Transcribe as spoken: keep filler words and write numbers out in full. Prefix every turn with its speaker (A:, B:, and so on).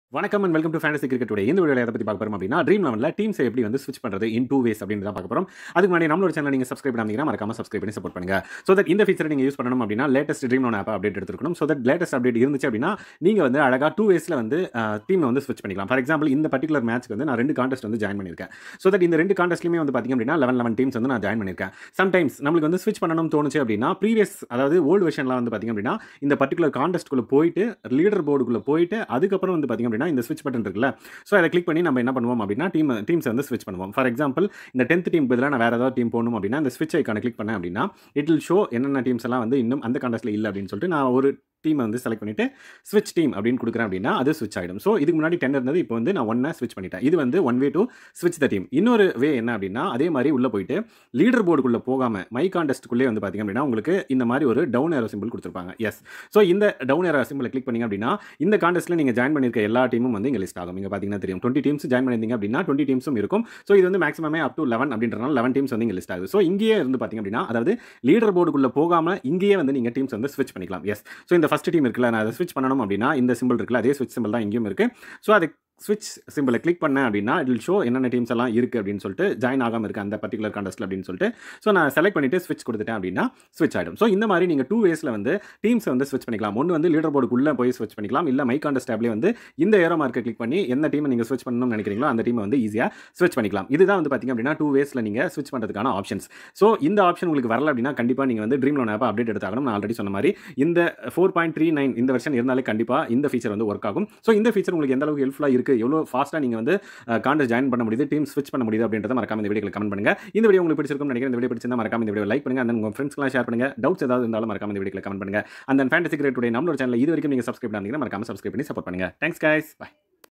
A: வணக்கம் and welcome to fantasy cricket today. இந்த வீடியோவில் எதை பற்றி பார்க்க போகிறோம் அப்படின்னா, ட்ரீம் லெவனில் டீம்ஸை எப்படி வந்து ஸ்விட்ச் பண்ணுறது இன் டூ வேஸ் அப்படின்னு தான் பார்க்க போகிறோம். அதுக்கு முன்னாடி நம்மளோட சேனல் நீங்கள் சப்ஸ்கிரைப் பண்ணாமீங்கன்னா மறக்காம சப்ஸ்கிரைப் பண்ணி சப்போர்ட் பண்ணுங்க. ஸோ தட் இந்த ஃபீச்சரை நீங்கள் யூஸ் பண்ணணும் அப்படின்னா latest Dream Eleven app update எடுத்துக்கணும். ஸோ தட் லேட்டஸ்ட் அப்டேட் இருந்துச்சு அப்படின்னா நீங்கள் வந்து அழகாக டூ வேஸில் வந்து டீமை வந்து ஸ்விட்ச் பண்ணிக்கலாம். ஃபார் எக்ஸாம்பிள் இந்த பர்டிகுலர் மேட்ச்க்கு வந்து நான் ரெண்டு கான்டெஸ்ட் வந்து ஜாயின் பண்ணியிருக்கேன். ஸோ தட் இந்த ரெண்டு கான்டெஸ்ட்லையுமே வந்து பார்த்திங்க அப்படின்னா லெவன் லெவன் டீம்ஸ் வந்து நான் ஜாயின் பண்ணியிருக்கேன். சம்டைம்ஸ் நம்மளுக்கு வந்து ஸ்விட்ச் பண்ணணும்னு தோணுச்சு அப்படின்னா ப்ரீவியஸ் அதாவது ஓல்டு வெர்ஷனில் வந்து பார்த்திங்க அப்படின்னா இந்த பர்டிகுலர் கான்டெஸ்ட்குள்ளே போயிட்டு லீடர் போர்டுக்குள்ளே போயிட்டு அதுக்கப்புறம் வந்து பார்த்திங்க அப்படின்னா இந்த ஸ்விட்ச் பட்டன் இருக்குல்ல, ஸோ அதை கிளிக் பண்ணி நம்ம என்ன பண்ணுவோம் அப்படின்னா டீம் டீம்ஸ் வந்து ஸ்விட்ச் பண்ணுவோம். ஃபார் எக்ஸாம்பிள் இந்த டென்த் டீம் பதிலாக நான் வேறு ஏதாவது டீம் போகணும் அப்படின்னா இந்த ஸ்விட்ச் ஐக்கான கிளிக் பண்ணேன் அப்படின்னா இட் வில் ஷோ என்னென்ன டீம்ஸ் எல்லாம் வந்து இன்னும் அந்த கான்டெஸ்ட்டில் இல்லை அப்படின்னு சொல்லிட்டு நான் ஒரு டீமை வந்து செலக்ட் பண்ணிவிட்டு ஸ்விட்ச் டீம் அப்படின்னு கொடுக்குறேன் அப்படின்னா அது ஸ்விட்ச் ஆகிடும். ஸோ இதுக்கு முன்னாடி டென் இருந்தது, இப்போ வந்து நான் ஒன்னை ஸ்விட்ச் பண்ணிட்டேன். இது வந்து ஒன் வே டு ஸ்விட்ச் த டீம். இன்னொரு வே என்ன அப்படின்னா அதே மாதிரி உள்ளே போயிட்டு லீடர் போர்டுக்குள்ளே போகாமல் மை கான்டெஸ்ட்டுக்குள்ளே வந்து பார்த்திங்க அப்படின்னா உங்களுக்கு இந்த மாதிரி ஒரு டவுன் ஏரோ சிம்பிள் கொடுத்துருப்பாங்க. எஸ், ஸோ இந்த டவுன் ஏரோ சிம்பிளை கிளிக் பண்ணிங்க அப்படின்னா இந்த கான்டெஸ்ட்டில் நீங்கள் ஜாயின் பண்ணியிருக்க எல்லா டீமும் வந்து இங்கே லிஸ்ட் ஆகும். இங்கே பார்த்தீங்கன்னா தெரியும் டுவெண்ட்டி டீம்ஸ் ஜாயின் பண்ணியிருந்தீங்க அப்படின்னா டுவெண்ட்டி டீம்ஸும் இருக்கும். ஸோ இது வந்து மேக்ஸிமமே அப் டு லெவன் அப்படின்றனால லெவன் டீம்ஸ் வந்து இங்கே லிஸ்ட் ஆகுது. ஸோ இங்கேயே இருந்து பார்த்திங்க அப்படின்னா அதாவது லீடர் போர்டுக்குள்ளே போகாமல் இங்கேயே வந்து நீங்கள் டீம்ஸ் வந்து ஸ்விட்ச் பண்ணிக்கலாம். எஸ், ஸோ இந்த ஃபஸ்ட் டீம் இருக்குல்ல, நான் அதை ஸ்விட்ச் பண்ணணும் அப்படின்னா இந்த சிம்பிள் இருக்குல்ல, அதே ஸ்விட்ச் சிம்பிள் தான் இங்கேயும் இருக்குது. ஸோ அது ஸ்விட்ச் சிம்பிளை கிளிக் பண்ணேன் அப்படின்னா இட் வில் ஷோ என்னென்ன டீம்ஸ் எல்லாம் இருக்குது அப்படின்னு சொல்லிட்டு ஜாயின் ஆகாமல் இருக்குது அந்த பர்டிகுலர் கான்டெஸ்ட்டில் அப்படின்னு சொல்லிட்டு. ஸோ நான் செலக்ட் பண்ணிவிட்டு ஸ்விட்ச் கொடுத்துட்டேன் அப்படின்னா ஸ்விட்ச் ஆகிடும். ஸோ இந்த மாதிரி நீங்கள் டூ வேஸில் வந்து டீம்ஸ் வந்து ஸ்விட்ச் பண்ணிக்கலாம். ஒன்று வந்து லீடர் போர்டுக்குள்ளே போய் ஸ்விட்ச் பண்ணிக்கலாம், இல்லை மை கான்டெஸ்ட் டேப்லேயே வந்து இந்த ஏரோ மார்க்கை கிளிக் பண்ணி எந்த டீமை நீங்கள் ஸ்விட்ச் பண்ணணும்னு நினைக்கிறீங்களோ அந்த டீமை வந்து ஈஸியாக ஸ்விட்ச் பண்ணிக்கலாம். இதுதான் வந்து பார்த்திங்க அப்படின்னா டூ வேஸில் நீங்கள் ஸ்விட்ச் பண்ணுறதுக்கான ஆப்ஷன்ஸ். ஸோ இந்த ஆப்ஷன் உங்களுக்கு வரல அப்படின்னா கண்டிப்பாக நீங்கள் வந்து ட்ரீம் லெவன் ஆப் அப்டேட் எடுத்தாகணும். நான் ஆல்ரெடி சொன்ன மாதிரி இந்த ஃபோர் பாயிண்ட் த்ரீ நைன் இந்த வெர்ஷன் இருந்தாலே கண்டிப்பாக இந்த ஃபீச்சர் வந்து ஒர்க் ஆகும். ஸோ இந்த ஃபீச்சர் உங்களுக்கு எந்த அளவுக்கு ஹெல்ப்ஃபுல்லாக இருக்குது, எவ்வளோ ஃபாஸ்ட்டாக நீங்கள் வந்து கான்டெஸ்ட் ஜாயின் பண்ண முடியுது, டீம் ஸ்விட்ச் பண்ண முடியுது அப்படின்றத மறக்காம இந்த வீடியோக்கு கமெண்ட் பண்ணுங்க. இந்த வீடியோ உங்களுக்கு பிடிச்சிருக்கும் நினைக்கிறேன். இந்த வீடியோ பிடிச்சிருந்தா மறக்காம இந்த வீடியோ லைக் பண்ணுங்க. அந்த உங்க ஃப்ரெண்ட்ஸ்க்குலாம் ஷேர் பண்ணுங்க. டவுட்ஸ் ஏதாவது இருந்தாலும் மறக்காம இந்த வீடியோக்கு கமெண்ட் பண்ணுங்க. அந்த ஃபேண்டசி கிரிக்கெட் டுடே நம்மளோட சேனல் இது வரைக்கும் நீங்க சப்ஸ்கிரைப் பண்ணாதீங்கன்னா மறக்காம சப்ஸ்கிரைப் பண்ணி சப்போர்ட் பண்ணுங்க. Thanks guys, by.